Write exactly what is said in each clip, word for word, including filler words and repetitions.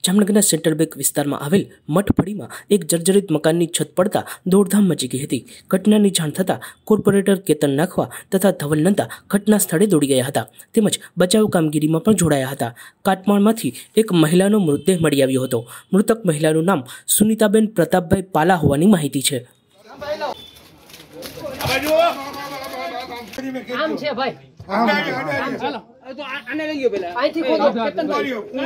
જામનગરના central bank વિસ્તારમાં આવેલ મઠફળીમાં એક જર્જરિત મકાનની છત પડતા દોડધામ મચી ગઈ હતી। ઘટનાની જાણ થતાં કોર્પોરેટર કેતન નાખવા તથા ધવલ નંદા ઘટના સ્થળે દોડી ગયા હતા તેમજ બચાવ કામગીરીમાં પણ જોડાયા હતા। કાટમાળમાંથી એક મહિલાનો મૃતદેહ મળી આવ્યો હતો। મૃતક મહિલાનું નામ સુનિતાબેન પ્રતાપભાઈ પાલા હોવાની માહિતી છે। આમ છે ભાઈ ચાલો તો આને લઈ ગયો પેલા અહીંથી ખોદો કેતન ભાઈ તમે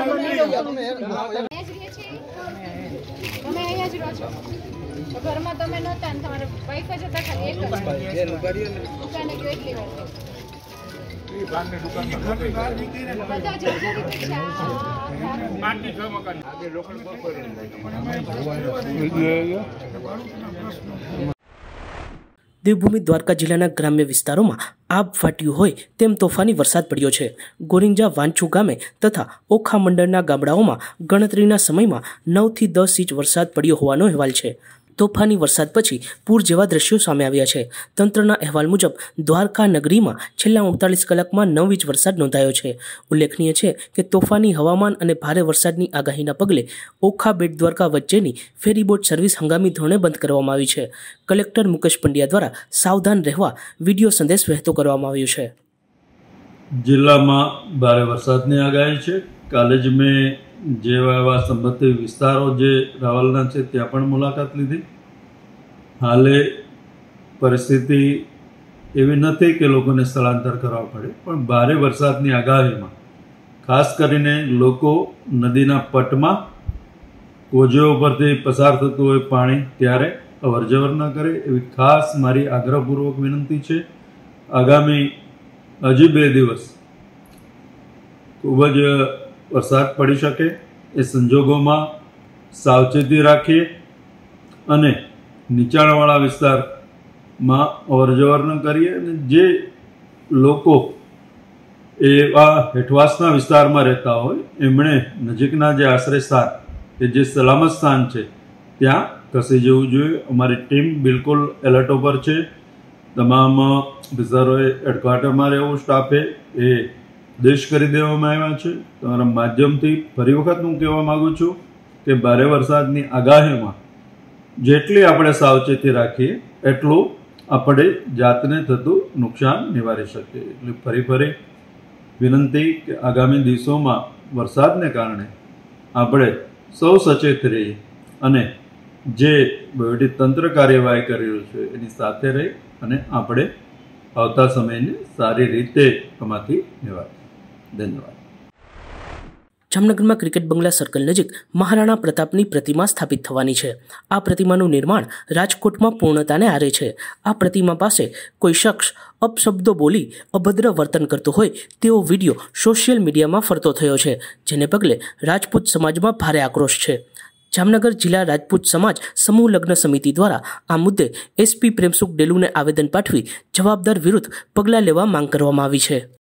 અહીંયા જ રહો છો તો ઘરમાં તમે નહોતા ને તમારા વાઈફ જ હતા ખાલી એક જ દુકાને ગયો એટલી વાર એ બારની દુકાનમાં બધા જર્જરિત છે આટલી છ મકાન આગે લોકલ બપોર દેવભૂમિ દ્વારકા જિલ્લાના ગ્રામ્ય વિસ્તારોમાં આબ ફાટ્યું હોય તેમ તોફાની વરસાદ પડ્યો છે। ગોરિંજા વાંચુ ગામે તથા ઓખા મંડળના ગામડાઓમાં ગણતરીના સમયમાં નવથી દસ ઇંચ વરસાદ પડ્યો હોવાનો અહેવાલ છે। તોફાની વરસાદ પછી પૂર જેવા દ્રશ્યો સામે આવ્યા છે। તંત્રના અહેવાલ મુજબ દ્વારકા નગરીમાં છેલ્લા અડતાલીસ કલાકમાં નવ ઇંચ વરસાદ નોંધાયો છે। ઉલ્લેખનીય છે કે તોફાની હવામાન અને ભારે વરસાદની આગાહીના પગલે ઓખા બેટ દ્વારકા વચ્ચેની ફેરીબોટ સર્વિસ હંગામી ધોરણે બંધ કરવામાં આવી છે। કલેક્ટર મુકેશ પંડ્યા દ્વારા સાવધાન રહેવા વિડીયો સંદેશ વહેતો કરવામાં આવ્યો છે। જિલ્લામાં ભારે વરસાદની આગાહી છે। કાલે જ મેં જેવા એવા સંબંધિત વિસ્તારો જે રાવલના છે ત્યાં પણ મુલાકાત લીધી। હાલે પરિસ્થિતિ એવી નથી કે લોકોને સ્થળાંતર કરવા પડે, પણ ભારે વરસાદની આગાહીમાં ખાસ કરીને લોકો નદીના પટમાં કોઝવે ઉપરથી પસાર થતું હોય પાણી ત્યારે અવરજવર ન કરે એવી ખાસ મારી આગ્રહપૂર્વક વિનંતી છે। આગામી હજી બે દિવસ ખૂબ જ વરસાદ પડી શકે એ સંજોગોમાં સાવચેતી રાખીએ અને નીચાણવાળા વિસ્તારમાં અવરજવર ન કરીએ। અને જે લોકો એવા હેઠવાસના વિસ્તારમાં રહેતા હોય એમણે નજીકના જે આશ્રય સ્થાન કે જે સલામત સ્થાન છે ત્યાં ખસી જવું જોઈએ। અમારી ટીમ બિલકુલ એલર્ટ ઉપર છે। તમામ વિસ્તારોએ હેડક્વાર્ટરમાં રહેવું સ્ટાફે એ દેશ કરી દેવામાં આવ્યા છે। તમારા માધ્યમથી ફરી વખત હું કહેવા માગું છું કે ભારે વરસાદની આગાહીમાં જેટલી આપણે સાવચેતી રાખીએ એટલું આપણે જાતને થતું નુકસાન નિવારી શકીએ। એટલે ફરી ફરી વિનંતી કે આગામી દિવસોમાં વરસાદને કારણે આપણે સૌ સચેત રહીએ અને જે વહીવટી તંત્ર કાર્યવાહી કરી રહ્યું છે એની સાથે રહી અને આપણે આવતા સમયને સારી રીતે આમાંથી નિવારીએ। ધન્યવાદ। જામનગરમાં ક્રિકેટ બંગલા સર્કલ નજીક મહારાણા પ્રતાપની પ્રતિમા સ્થાપિત થવાની છે। આ પ્રતિમાનું નિર્માણ રાજકોટમાં પૂર્ણતાને આરે છે। આ પ્રતિમા પાસે કોઈ શખ્સ અપશબ્દો બોલી અભદ્ર વર્તન કરતો હોય તેવો વિડીયો સોશિયલ મીડિયામાં ફરતો થયો છે, જેને પગલે રાજપૂત સમાજમાં ભારે આક્રોશ છે। જામનગર જિલ્લા રાજપૂત સમાજ સમૂહ લગ્ન સમિતિ દ્વારા આ મુદ્દે એસપી પ્રેમસુખ ડેલુને આવેદન પાઠવી જવાબદાર વિરુદ્ધ પગલાં લેવા માંગ કરવામાં આવી છે।